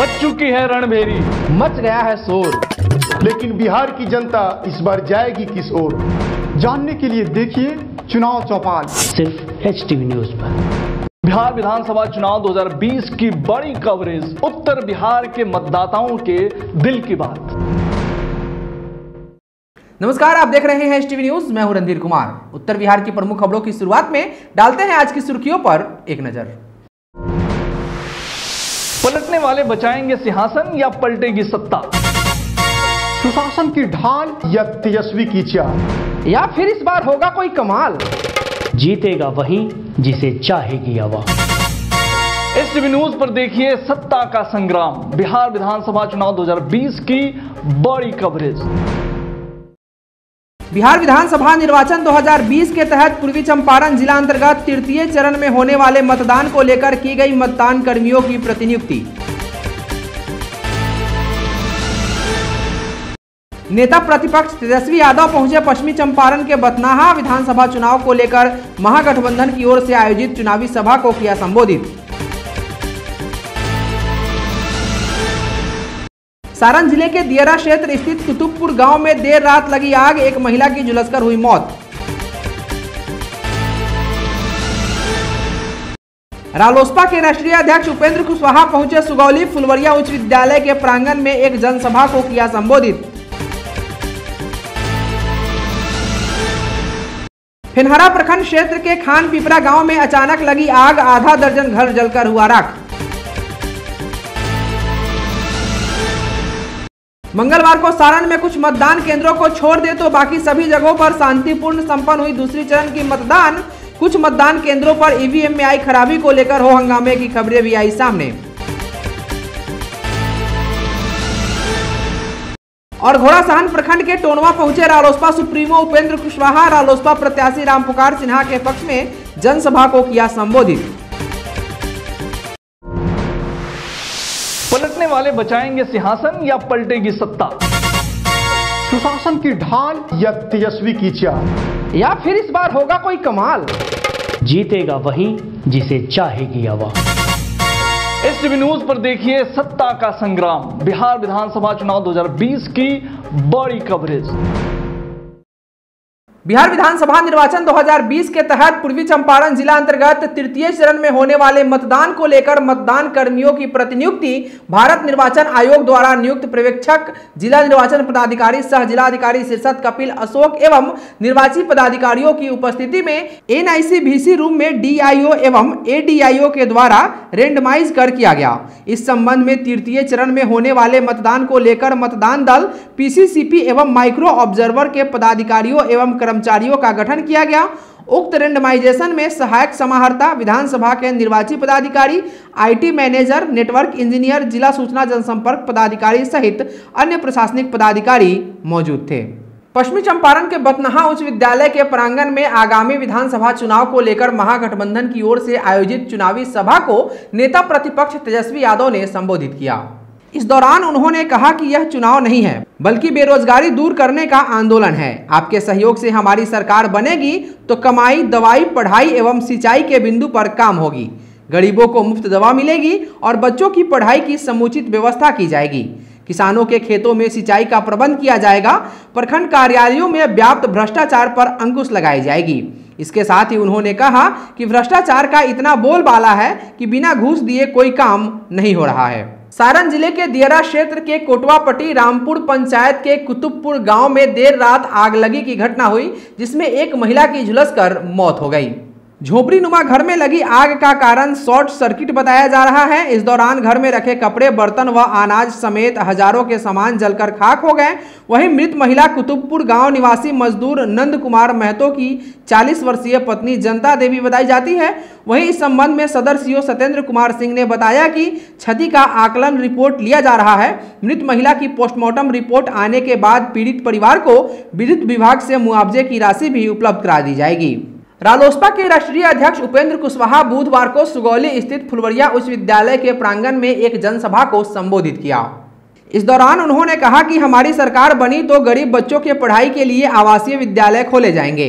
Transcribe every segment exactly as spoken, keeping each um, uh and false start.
बच चुकी है रणभेरी, मच गया है शोर, लेकिन बिहार की जनता इस बार जाएगी किस ओर? जानने के लिए देखिए चुनाव चौपाल सिर्फ एच टी वी न्यूज पर। बिहार विधानसभा चुनाव दो हज़ार बीस की बड़ी कवरेज, उत्तर बिहार के मतदाताओं के दिल की बात। नमस्कार, आप देख रहे हैं एच टी वी न्यूज। मैं हूं रणधीर कुमार। उत्तर बिहार की प्रमुख खबरों की शुरुआत में डालते हैं आज की सुर्खियों पर एक नजर। पलटने वाले बचाएंगे सिंहासन या पलटेगी सत्ता? सुशासन की ढाल या तेजस्वी की चाल? या फिर इस बार होगा कोई कमाल? जीतेगा वही जिसे चाहेगी हवा। एच टी वी न्यूज पर देखिए सत्ता का संग्राम, बिहार विधानसभा चुनाव दो हज़ार बीस की बड़ी कवरेज। बिहार विधानसभा निर्वाचन दो हज़ार बीस के तहत पूर्वी चंपारण जिला अंतर्गत तृतीय चरण में होने वाले मतदान को लेकर की गई मतदान कर्मियों की प्रतिनियुक्ति। नेता प्रतिपक्ष तेजस्वी यादव पहुंचे पश्चिमी चंपारण के बथनाहा। विधानसभा चुनाव को लेकर महागठबंधन की ओर से आयोजित चुनावी सभा को किया संबोधित। सारण जिले के दियरा क्षेत्र स्थित कुतुबपुर गांव में देर रात लगी आग, एक महिला की झुलसकर हुई मौत। रालोसपा के राष्ट्रीय अध्यक्ष उपेंद्र कुशवाहा पहुंचे सुगौली। फुलवरिया उच्च विद्यालय के प्रांगण में एक जनसभा को किया संबोधित। फिनहरा प्रखंड क्षेत्र के खान पिपरा गांव में अचानक लगी आग, आधा दर्जन घर जलकर हुआ राख। मंगलवार को सारण में कुछ मतदान केंद्रों को छोड़ दे तो बाकी सभी जगहों पर शांतिपूर्ण संपन्न हुई दूसरी चरण की मतदान। कुछ मतदान केंद्रों पर ई वी एम में आई खराबी को लेकर हो हंगामे की खबरें भी आई सामने। और घोड़ासहन प्रखंड के टोनवा पहुंचे रालोसपा सुप्रीमो उपेंद्र कुशवाहा। रालोसपा प्रत्याशी रामपुकार सिन्हा के पक्ष में जनसभा को किया संबोधित। पलटने वाले बचाएंगे सिंहासन या पलटेगी सत्ता? सुशासन की ढाल या तेजस्वी की चाल? या फिर इस बार होगा कोई कमाल? जीतेगा वही जिसे चाहेगी हवा। एच टी वी न्यूज पर देखिए सत्ता का संग्राम, बिहार विधानसभा चुनाव दो हज़ार बीस की बड़ी कवरेज। बिहार विधानसभा निर्वाचन दो हज़ार बीस के तहत पूर्वी चंपारण जिला अंतर्गत तृतीय चरण में होने वाले मतदान को लेकर मतदान कर्मियों की प्रतिनियुक्ति भारत निर्वाचन आयोग द्वारा नियुक्त पर्यवेक्षक, जिला निर्वाचन पदाधिकारी, सह जिला अधिकारी शीर्षत कपिल अशोक एवं निर्वाची पदाधिकारियों की उपस्थिति में N I C V C room में डी आई ओ एवं ए डी आई ओ के द्वारा रेंडमाइज कर किया गया। इस संबंध में तृतीय चरण में होने वाले मतदान को लेकर मतदान दल, पी सी सी पी एवं माइक्रो ऑब्जर्वर के पदाधिकारियों एवं कर्मचारियों का गठन किया गया। उक्त रेंडमाइजेशन में सहायक समाहर्ता, विधानसभा के निर्वाची पदाधिकारी, I T manager, network engineer, जिला सूचना जनसंपर्क पदाधिकारी सहित अन्य प्रशासनिक पदाधिकारी मौजूद थे। पश्चिमी चंपारण के बथनाहा उच्च विद्यालय के प्रांगण में आगामी विधानसभा चुनाव को लेकर महागठबंधन की ओर से आयोजित चुनावी सभा को नेता प्रतिपक्ष तेजस्वी यादव ने संबोधित किया। इस दौरान उन्होंने कहा कि यह चुनाव नहीं है बल्कि बेरोजगारी दूर करने का आंदोलन है। आपके सहयोग से हमारी सरकार बनेगी तो कमाई, दवाई, पढ़ाई एवं सिंचाई के बिंदु पर काम होगी। गरीबों को मुफ्त दवा मिलेगी और बच्चों की पढ़ाई की समुचित व्यवस्था की जाएगी। किसानों के खेतों में सिंचाई का प्रबंध किया जाएगा। प्रखंड कार्यालयों में व्याप्त भ्रष्टाचार पर अंकुश लगाई जाएगी। इसके साथ ही उन्होंने कहा कि भ्रष्टाचार का इतना बोलबाला है कि बिना घूस दिए कोई काम नहीं हो रहा है। सारण जिले के दियरा क्षेत्र के कोटवापट्टी रामपुर पंचायत के कुतुबपुर गांव में देर रात आग लगी की घटना हुई, जिसमें एक महिला की झुलसकर मौत हो गई। झोपड़ी नुमा घर में लगी आग का कारण शॉर्ट सर्किट बताया जा रहा है। इस दौरान घर में रखे कपड़े, बर्तन व अनाज समेत हजारों के सामान जलकर खाक हो गए। वहीं मृत महिला कुतुबपुर गांव निवासी मजदूर नंद कुमार महतो की चालीस वर्षीय पत्नी जनता देवी बताई जाती है। वहीं इस संबंध में सदर सी ओ सत्येंद्र कुमार सिंह ने बताया कि क्षति का आकलन रिपोर्ट लिया जा रहा है। मृत महिला की पोस्टमार्टम रिपोर्ट आने के बाद पीड़ित परिवार को विद्युत विभाग से मुआवजे की राशि भी उपलब्ध करा दी जाएगी। रालोसपा के राष्ट्रीय अध्यक्ष उपेंद्र कुशवाहा बुधवार को सुगौली स्थित फुलवरिया उच्च विद्यालय के प्रांगण में एक जनसभा को संबोधित किया। इस दौरान उन्होंने कहा कि हमारी सरकार बनी तो गरीब बच्चों के पढ़ाई के लिए आवासीय विद्यालय खोले जाएंगे।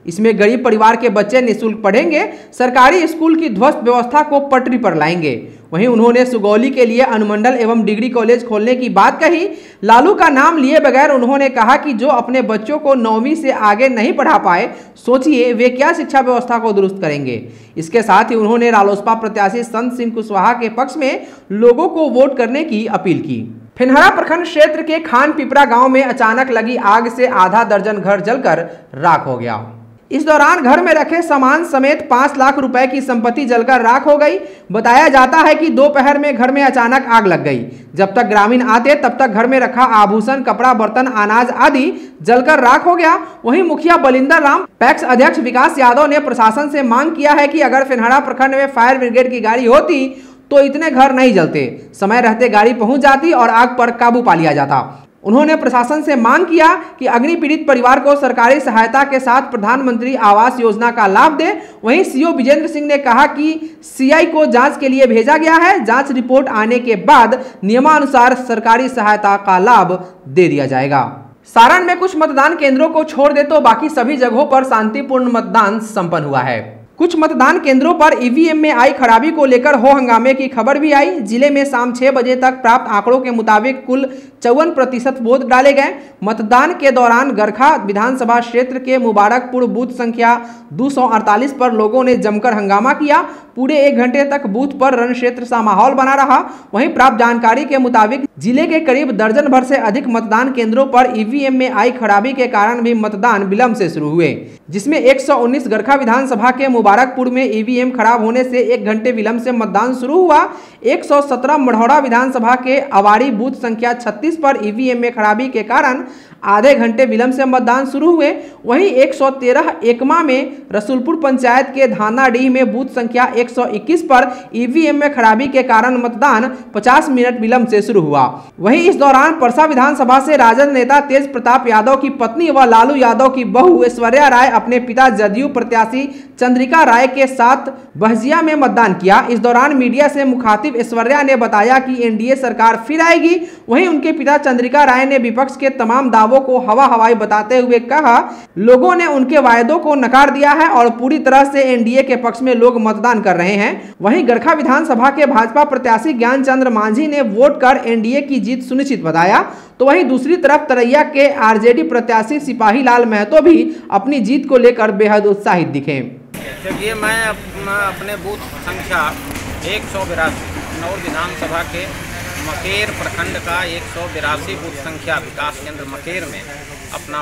इसमें गरीब परिवार के बच्चे निःशुल्क पढ़ेंगे, सरकारी स्कूल की ध्वस्त व्यवस्था को पटरी पर लाएंगे। वहीं उन्होंने सुगौली के लिए अनुमंडल एवं डिग्री कॉलेज खोलने की बात कही। लालू का नाम लिए बगैर उन्होंने कहा कि जो अपने बच्चों को नौवीं से आगे नहीं पढ़ा पाए, सोचिए वे क्या शिक्षा व्यवस्था को दुरुस्त करेंगे। इसके साथ ही उन्होंने रालोसपा प्रत्याशी संत सिंह कुशवाहा के पक्ष में लोगों को वोट करने की अपील की। फिनहरा प्रखंड क्षेत्र के खान पिपरा गांव में अचानक लगी आग से आधा दर्जन घर जलकर राख हो गया। इस दौरान घर में रखे सामान समेत पांच लाख रुपए की संपत्ति जलकर राख हो गई। बताया जाता है कि दोपहर में घर में अचानक आग लग गई। जब तक ग्रामीण आते तब तक घर में रखा आभूषण, कपड़ा, बर्तन, अनाज आदि जलकर राख हो गया। वहीं मुखिया बलिंदर राम, पैक्स अध्यक्ष विकास यादव ने प्रशासन से मांग किया है कि अगर फिनहरा प्रखंड में फायर ब्रिगेड की गाड़ी होती तो इतने घर नहीं जलते, समय रहते गाड़ी पहुंच जाती और आग पर काबू पा लिया जाता। उन्होंने प्रशासन से मांग किया कि अग्नि पीड़ित परिवार को सरकारी सहायता के साथ प्रधानमंत्री आवास योजना का लाभ दे। वहीं सीओ विजेंद्र सिंह ने कहा कि सीआई को जांच के लिए भेजा गया है। जांच रिपोर्ट आने के बाद नियमानुसार सरकारी सहायता का लाभ दे दिया जाएगा। सारण में कुछ मतदान केंद्रों को छोड़ दे तो बाकी सभी जगहों पर शांतिपूर्ण मतदान संपन्न हुआ है। कुछ मतदान केंद्रों पर ईवीएम में आई खराबी को लेकर हो हंगामे की खबर भी आई। जिले में शाम छह बजे तक प्राप्त आंकड़ों के मुताबिक कुल चौवन प्रतिशत वोट डाले गए। मतदान के दौरान गरखा विधानसभा क्षेत्र के मुबारकपुर बूथ संख्या दो सौ अड़तालीस पर लोगों ने जमकर हंगामा किया। पूरे एक घंटे तक बूथ पर रण क्षेत्र सा माहौल बना रहा। वहीं प्राप्त जानकारी के मुताबिक जिले के करीब दर्जन भर से अधिक मतदान केंद्रों पर ईवीएम में आई खराबी के कारण भी मतदान विलंब से शुरू हुए, जिसमें एक सौ उन्नीस गरखा विधानसभा के मुबारकपुर में ईवीएम खराब होने से एक घंटे विलंब से मतदान शुरू हुआ। एक सौ सत्रह मढ़ौरा विधानसभा के अवारी बूथ संख्या छत्तीस पर ईवीएम में खराबी के कारण आधे घंटे विलंब से मतदान शुरू हुए। वहीं एक सौ तेरह एकमा में रसूलपुर पंचायत के धानाडीह में बूथ संख्या एक सौ इक्कीस पर ईवीएम में खराबी के कारण मतदान पचास मिनट विलंब से शुरू हुआ। वहीं इस दौरान परसा विधानसभा से राजद नेता तेज प्रताप यादव की पत्नी व लालू यादव की बहू ऐश्वर्या राय अपने पिता जदयू प्रत्याशी चंद्रिका राय के साथ बहजिया में मतदान किया। इस दौरान मीडिया से मुखातिब ऐश्वर्या ने बताया कि एनडीए सरकार फिर आएगी। वहीं उनके पिता चंद्रिका राय ने विपक्ष के तमाम दावों को हवा हवाई बताते हुए कहा, लोगों ने उनके वायदों को नकार दिया है और पूरी तरह से एनडीए के पक्ष में लोग मतदान कर रहे हैं। वहीं गरखा विधानसभा के भाजपा प्रत्याशी ज्ञान चंद्र मांझी ने वोट कर एनडीए की जीत सुनिश्चित बताया। तो वहीं दूसरी तरफ तरैया के आरजेडी प्रत्याशी सिपाही लाल महतो भी अपनी जीत को लेकर बेहद उत्साहित दिखे। देखिए, मैं अपने बूथ संख्या एक सौ बिरासी नौर विधानसभा के मकेर प्रखंड का एक सौ बिरासी बूथ संख्या विकास केंद्र मकेर में अपना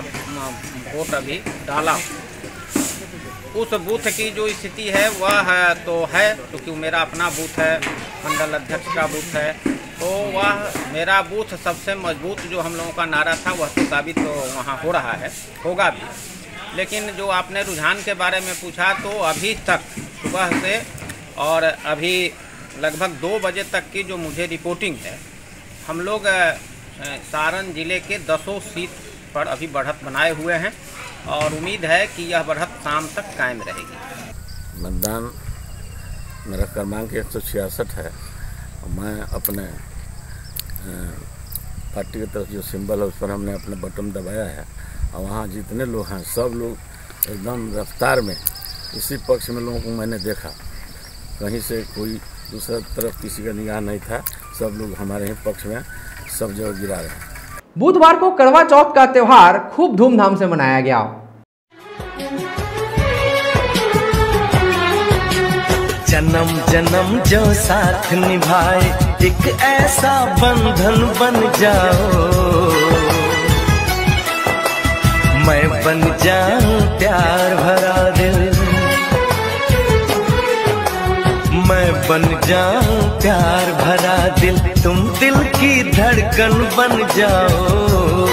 वोट अभी डाला। उस बूथ की जो स्थिति है वह है तो है, क्योंकि तो मेरा अपना बूथ है, मंडल अध्यक्ष का बूथ है, तो वह मेरा बूथ सबसे मजबूत जो हम लोगों का नारा था वह तो साबित तो वहाँ हो रहा है, होगा भी। लेकिन जो आपने रुझान के बारे में पूछा, तो अभी तक सुबह से और अभी लगभग दो बजे तक की जो मुझे रिपोर्टिंग है, हम लोग सारण जिले के दसों सीट पर अभी बढ़त बनाए हुए हैं और उम्मीद है कि यह बढ़त शाम तक कायम रहेगी। मतदान मेरा क्रमांक एक सौ छियासठ है और मैं अपने पार्टी की तरफ जो सिंबल है उस पर हमने अपना बटन दबाया है और वहाँ जितने लोग हैं सब लोग एकदम रफ्तार में इसी पक्ष में लोगों को मैंने देखा। कहीं से कोई दूसरा तरफ किसी का निगाह नहीं था, सब लोग हमारे ही पक्ष में सब जगह गिरा रहे हैं। बुधवार को करवा चौथ का त्योहार खूब धूमधाम से मनाया गया। जन्म जन्म जो साथ निभाए एक ऐसा बंधन बन जाओ, मैं बन जाऊं प्यार भरा दिल, मैं बन जाऊं प्यार भरा दिल, तुम दिल की धड़कन बन जाओ।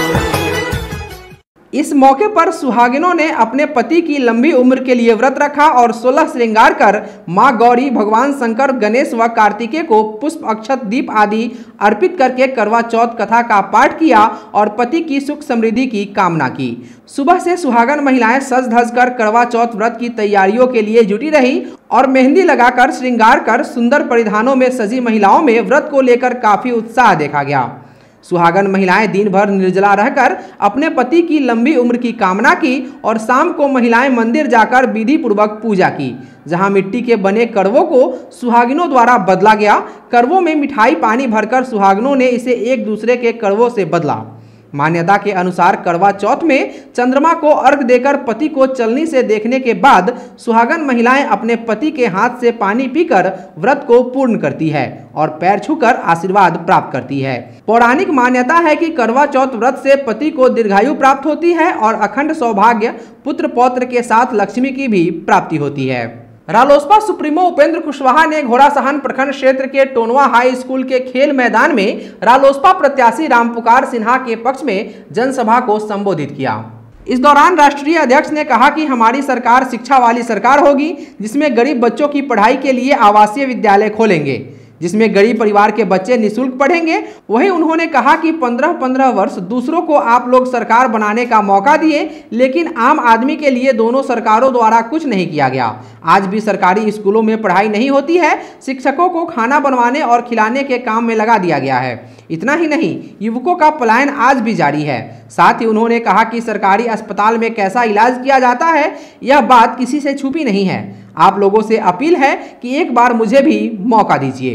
इस मौके पर सुहागिनों ने अपने पति की लंबी उम्र के लिए व्रत रखा और सोलह श्रृंगार कर मां गौरी, भगवान शंकर, गणेश व कार्तिकेय को पुष्प, अक्षत, दीप आदि अर्पित करके करवा चौथ कथा का पाठ किया और पति की सुख समृद्धि की कामना की। सुबह से सुहागन महिलाएं सज धज कर करवा चौथ व्रत की तैयारियों के लिए जुटी रही और मेहंदी लगाकर श्रृंगार कर सुंदर परिधानों में सजी महिलाओं में व्रत को लेकर काफी उत्साह देखा गया। सुहागन महिलाएं दिन भर निर्जला रहकर अपने पति की लंबी उम्र की कामना की और शाम को महिलाएं मंदिर जाकर विधि पूर्वक पूजा की, जहां मिट्टी के बने करवों को सुहागिनों द्वारा बदला गया। करवों में मिठाई पानी भरकर सुहागिनों ने इसे एक दूसरे के करवों से बदला। मान्यता के अनुसार करवा चौथ में चंद्रमा को अर्घ देकर पति को चलनी से देखने के बाद सुहागन महिलाएं अपने पति के हाथ से पानी पीकर व्रत को पूर्ण करती है और पैर छूकर आशीर्वाद प्राप्त करती है। पौराणिक मान्यता है कि करवा चौथ व्रत से पति को दीर्घायु प्राप्त होती है और अखंड सौभाग्य, पुत्र पौत्र के साथ लक्ष्मी की भी प्राप्ति होती है। रालोसपा सुप्रीमो उपेंद्र कुशवाहा ने घोड़ासहन प्रखंड क्षेत्र के टोनवा हाई स्कूल के खेल मैदान में रालोसपा प्रत्याशी रामपुकार सिन्हा के पक्ष में जनसभा को संबोधित किया। इस दौरान राष्ट्रीय अध्यक्ष ने कहा कि हमारी सरकार शिक्षा वाली सरकार होगी, जिसमें गरीब बच्चों की पढ़ाई के लिए आवासीय विद्यालय खोलेंगे, जिसमें गरीब परिवार के बच्चे निःशुल्क पढ़ेंगे। वहीं उन्होंने कहा कि पंद्रह पंद्रह वर्ष दूसरों को आप लोग सरकार बनाने का मौका दिए, लेकिन आम आदमी के लिए दोनों सरकारों द्वारा कुछ नहीं किया गया। आज भी सरकारी स्कूलों में पढ़ाई नहीं होती है, शिक्षकों को खाना बनवाने और खिलाने के काम में लगा दिया गया है। इतना ही नहीं, युवकों का पलायन आज भी जारी है। साथ ही उन्होंने कहा कि सरकारी अस्पताल में कैसा इलाज किया जाता है, यह बात किसी से छुपी नहीं है। आप लोगों से अपील है कि एक बार मुझे भी मौका दीजिए।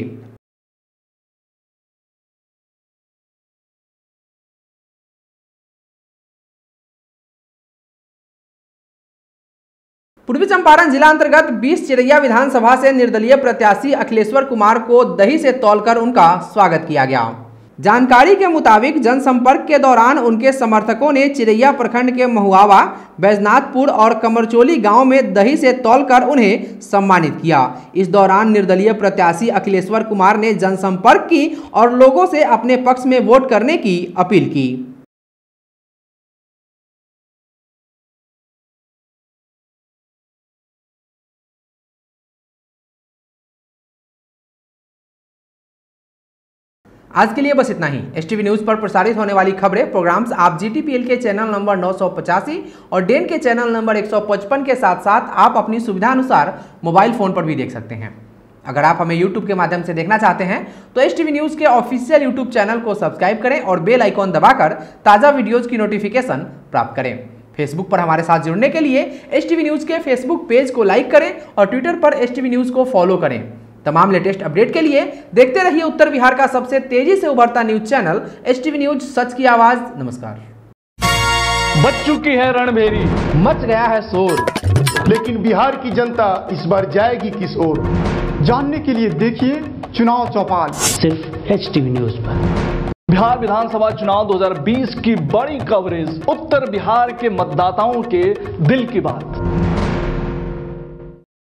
पूर्वी चंपारण जिला अंतर्गत बीस चिरैया विधानसभा से निर्दलीय प्रत्याशी अखिलेश्वर कुमार को दही से तौलकर उनका स्वागत किया गया। जानकारी के मुताबिक जनसंपर्क के दौरान उनके समर्थकों ने चिरैया प्रखंड के महुआवा, बैजनाथपुर और कमरचोली गांव में दही से तौलकर उन्हें सम्मानित किया। इस दौरान निर्दलीय प्रत्याशी अखिलेश्वर कुमार ने जनसंपर्क की और लोगों से अपने पक्ष में वोट करने की अपील की। आज के लिए बस इतना ही। एसटीवी न्यूज पर प्रसारित होने वाली खबरें, प्रोग्राम्स आप जीटीपीएल के चैनल नंबर नौ सौ पचासी और डेन के चैनल नंबर एक सौ पचपन के साथ साथ आप अपनी सुविधा अनुसार मोबाइल फोन पर भी देख सकते हैं। अगर आप हमें यूट्यूब के माध्यम से देखना चाहते हैं तो एसटीवी न्यूज के ऑफिशियल यूट्यूब चैनल को सब्सक्राइब करें और बेल आइकॉन दबाकर ताज़ा वीडियोज की नोटिफिकेशन प्राप्त करें। फेसबुक पर हमारे साथ जुड़ने के लिए एसटीवी न्यूज के फेसबुक पेज को लाइक करें और ट्विटर पर एसटीवी न्यूज को फॉलो करें। तमाम लेटेस्ट अपडेट के लिए देखते रहिए उत्तर बिहार का सबसे तेजी से उभरता न्यूज चैनल एसटीवी न्यूज, सच की आवाज। नमस्कार। बच चुकी है रणभेरी, मच गया है शोर, लेकिन बिहार की जनता इस बार जाएगी किस ओर? जानने के लिए देखिए चुनाव चौपाल, सिर्फ एचटीवी न्यूज पर। बिहार विधानसभा चुनाव दो हज़ार बीस की बड़ी कवरेज, उत्तर बिहार के मतदाताओं के दिल की बात।